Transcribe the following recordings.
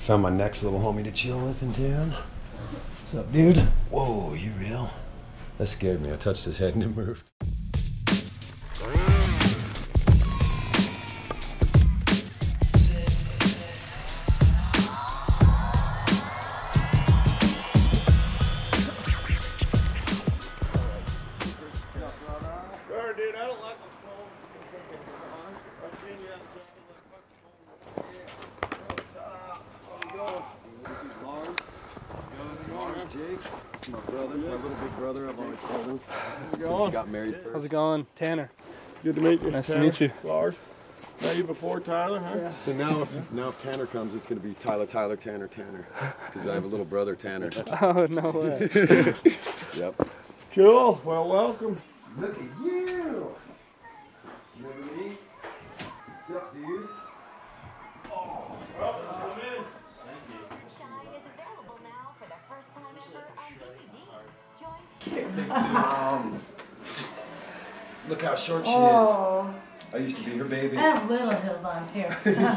Found my next little homie to chill with in town. What's up, dude? Whoa, you real? That scared me. I touched his head and it moved. My brother, my little big brother, I've always called him since he got married first. How's it going? Tanner. Good to meet you. Nice Tanner. to meet you. Lars. Know you before Tyler, huh? Yeah. So now if Tanner comes, it's going to be Tyler, Tanner. Because I have a little brother, Tanner. Oh, no way. Yep. Cool. Well, welcome. Look at you. Remember me? What's up, dude? Oh, welcome. Come in. Look how short she is. I used to be her baby. I have little hills on here.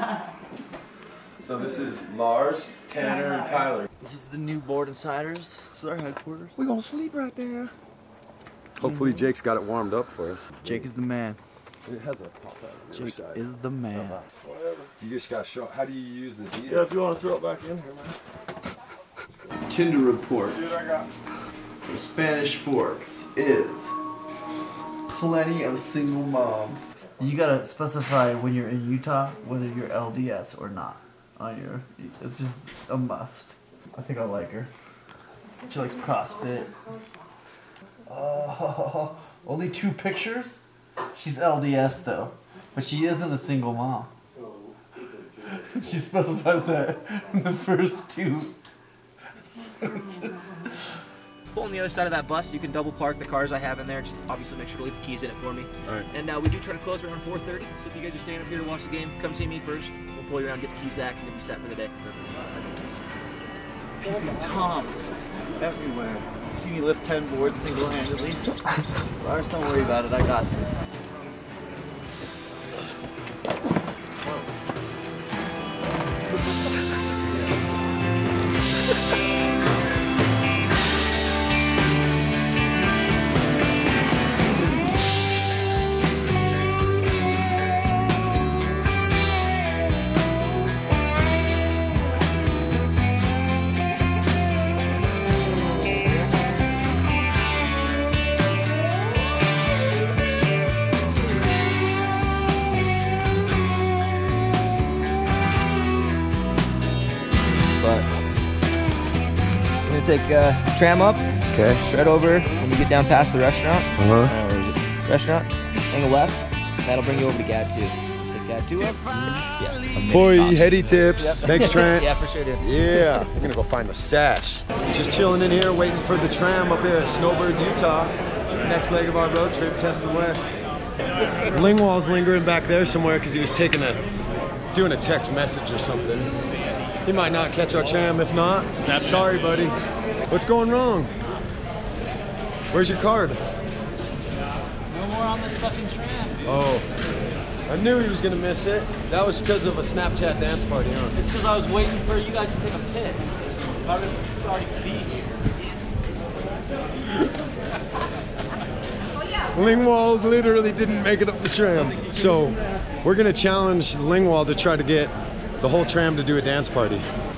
So this is Lars, Tanner, and Tyler. This is the new board insiders. This is our headquarters. We're gonna sleep right there. Hopefully Jake's got it warmed up for us. Jake is the man. It has a pop out. Jake is the man. Whatever. You just gotta show. How do you use the deal? Yeah, if you want to throw it back in here, man. Tinder report Dude, I got. for Spanish Forks is plenty of single moms. You gotta specify when you're in Utah whether you're LDS or not. On your, it's just a must. I think I like her. She likes CrossFit. Oh, only 2 pictures? She's LDS though, but she isn't a single mom. She specifies that in the first 2 sentences. On the other side of that bus, you can double park the cars I have in there. Just obviously make sure to leave the keys in it for me. All right. And we do try to close around 4:30. So if you guys are staying up here to watch the game, come see me first. We'll pull you around, get the keys back, and then be set for the day. Peeping Toms everywhere. See me lift 10 boards single-handedly. Lars, don't worry about it. I got this. Take tram up, Okay. straight over when you get down past the restaurant. Uh-huh. Where is it? Restaurant. Hang a left. That'll bring you over to GAD 2. Take GAD 2 up. Yeah. Boy, heady tips. Yep. Thanks, Trent. Yeah, for sure, dude. Yeah. I'm gonna go find the stash. Just chilling in here, waiting for the tram up here at Snowbird, Utah. Next leg of our road trip, Test the West. Lingwall's lingering back there somewhere because he was doing a text message or something. He might not catch our tram. If not, sorry, buddy. What's going wrong? Where's your card? No more on this fucking tram. Oh, I knew he was gonna miss it. That was because of a Snapchat dance party, huh? It's because I was waiting for you guys to take a piss. I would already be here. Lingwall literally didn't make it up the tram. So we're gonna challenge Lingwall to try to get the whole tram to do a dance party.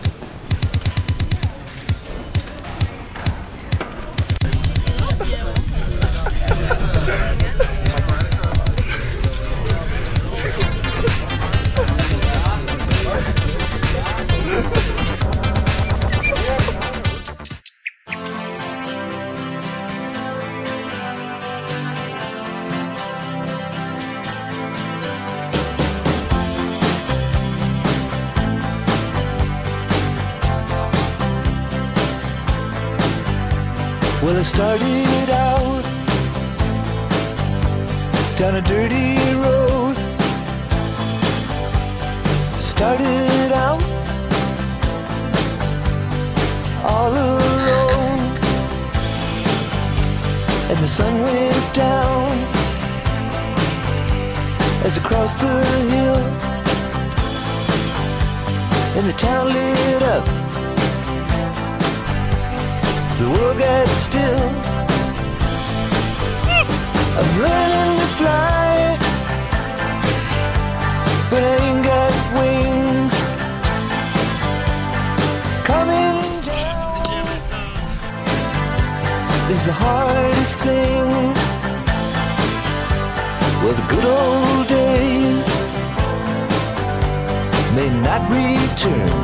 Well, I started out down a dirty road. Started out all alone, and the sun went down as I crossed the hill, and and the town lit up. The world got still. I'm learning to fly, but I ain't got wings. Coming down is the hardest thing. Well, the good old days may not return,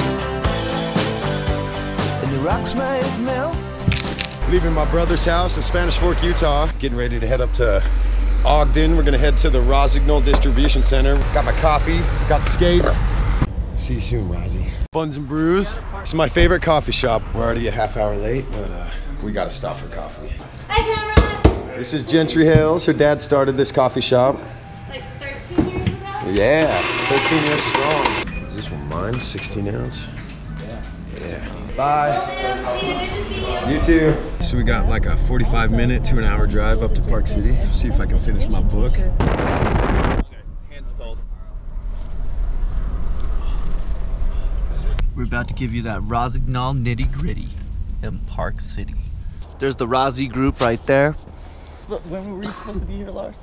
and the rocks might melt. Leaving my brother's house in Spanish Fork, Utah. Getting ready to head up to Ogden. We're gonna head to the Rossignol distribution center. Got my coffee, got the skates. See you soon, Rozzy. Buns and Brews. This is my favorite coffee shop. We're already a half hour late, but we gotta stop for coffee. Hi, Cameron. This is Gentry Hales. Her dad started this coffee shop. Like 13 years ago? Yeah, 13 years strong. Is this one mine? 16 ounce? Yeah. Bye. See you. Good to see you. You too. So we got like a 45-minute to an hour drive up to Park City. See if I can finish my book. Hands cold. We're about to give you that Rossignol nitty gritty in Park City. There's the Rossi group right there. But when were we supposed to be here, Lars?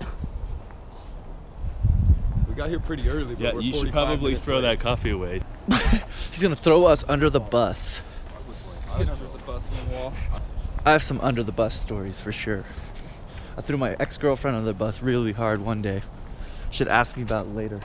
We got here pretty early, but Yeah, we're you should 45 probably minutes throw late. that coffee away. He's gonna throw us under the bus. Get under the bus and wall. I have some under the bus stories for sure. I threw my ex-girlfriend under the bus really hard one day. Should ask me about it later.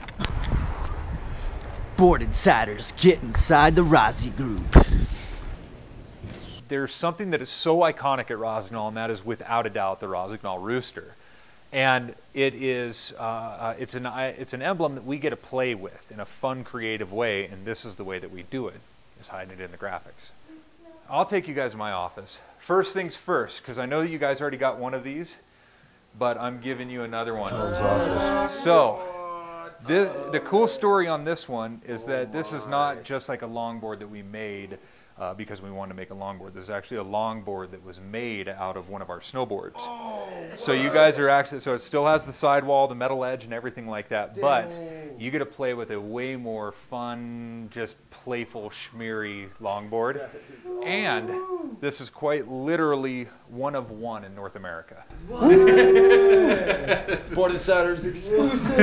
Board Insiders get inside the Rossi group. There's something that is so iconic at Rossignol, and that is without a doubt the Rossignol rooster. And it is, it's an emblem that we get to play with in a fun, creative way, and this is the way that we do it, is hiding it in the graphics. I'll take you guys to my office. First things first, because I know that you guys already got one of these, but I'm giving you another one. Tom's office. So, the cool story on this one is that this is not just like a longboard that we made because we wanted to make a longboard. This is actually a longboard that was made out of one of our snowboards. So you guys are actually, so it still has the sidewall, the metal edge and everything like that, but you get to play with a way more fun, just playful, schmeary longboard. And this is quite literally one of one in North America. Board Insiders exclusive.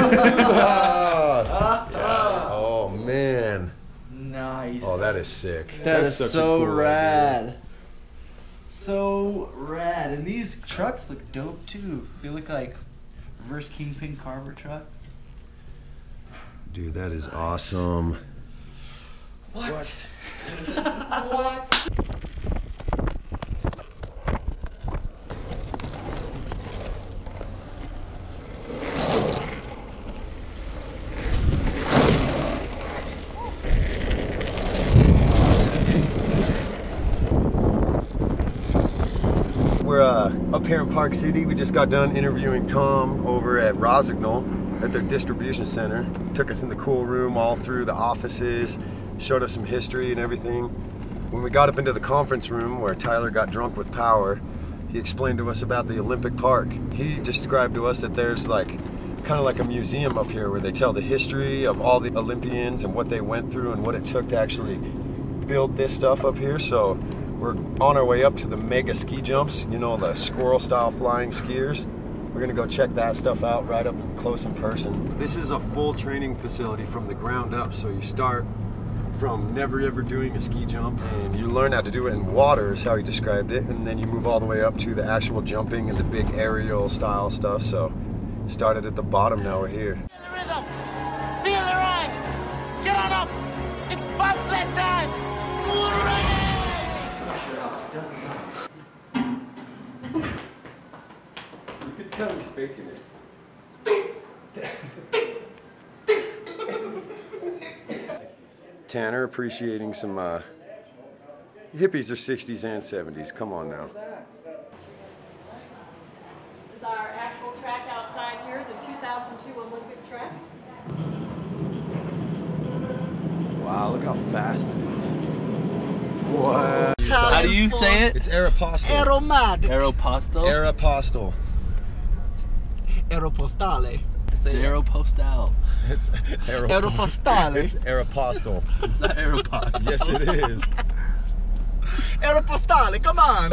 Oh man. Nice. Oh, that is sick. That's such a so cool rad. idea. So rad. And these trucks look dope too. They look like reverse Kingpin Carver trucks. Dude, that is awesome. What? We're up here in Park City. We just got done interviewing Tom over at Rossignol at their distribution center. Took us in the cool room all through the offices, showed us some history and everything. When we got up into the conference room where Tyler got drunk with power, he explained to us about the Olympic Park. He described to us that there's like kind of like a museum up here where they tell the history of all the Olympians and what they went through and what it took to actually build this stuff up here. So we're on our way up to the mega ski jumps, you know, the squirrel style flying skiers. We're gonna go check that stuff out right up close in person. This is a full training facility from the ground up. So you start from never ever doing a ski jump and you learn how to do it in water is how he described it. And then you move all the way up to the actual jumping and the big aerial style stuff. So started at the bottom, now we're here. Feel the rhythm. Feel the rhyme. Get on up. It's bobsled time. You can tell he's faking it. Tanner appreciating some hippies are 60s and 70s. Come on now. This is our actual track outside here, the 2002 Olympic track. Wow, look how fast it is. What? How do you say it? It's Aeropostale. Aeromad. Aeropostale? Aeropostale. Aeropostale. It's Aeropostale. It's Aeropostale. It's Aeropostale. It's not Aeropostale. Yes, it is. Aeropostale, come on!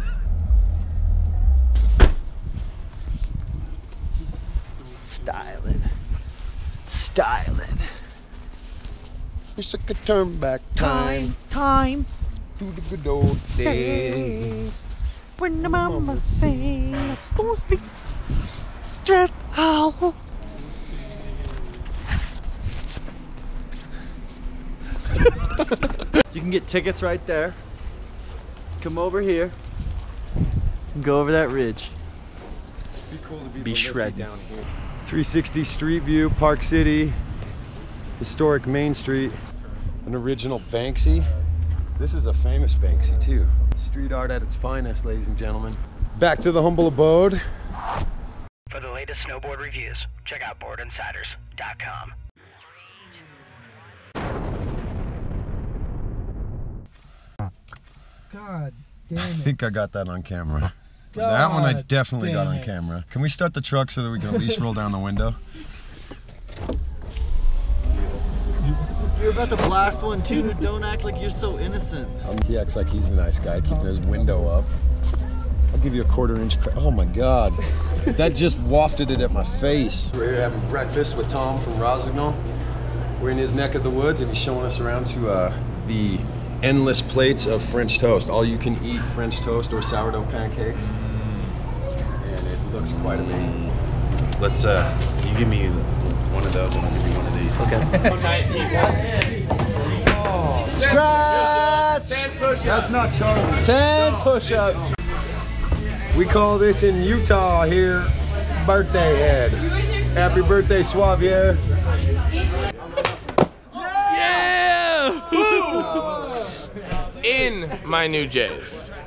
Styling. It's like a turn back time to the good old days. When the mama sings, don't be stressed out. You can get tickets right there. Come over here. Go over that ridge. Be cool to Be shredded. down here. 360 Street View, Park City, historic Main Street, an original Banksy. This is a famous Banksy too. Street art at its finest, ladies and gentlemen. Back to the humble abode. For the latest snowboard reviews, check out boardinsiders.com. God damn it. I think I got that on camera. That one I definitely got on camera. Can we start the truck so that we can at least roll down the window? You're about to blast one too. Don't act like you're so innocent. He acts like he's the nice guy, keeping his window up. I'll give you a 1/4 inch. Oh my God. That just wafted it at my face. We're here having breakfast with Tom from Rossignol. We're in his neck of the woods and he's showing us around to the endless plates of French toast. All you can eat French toast or sourdough pancakes. And it looks quite amazing. Let's, you give me one of those and I'll give you one of these. Okay. Oh, scratch! 10 push-ups. That's not Charlie. 10 push-ups. We call this in Utah here, birthday head. Happy birthday, Suavier. In my new J's.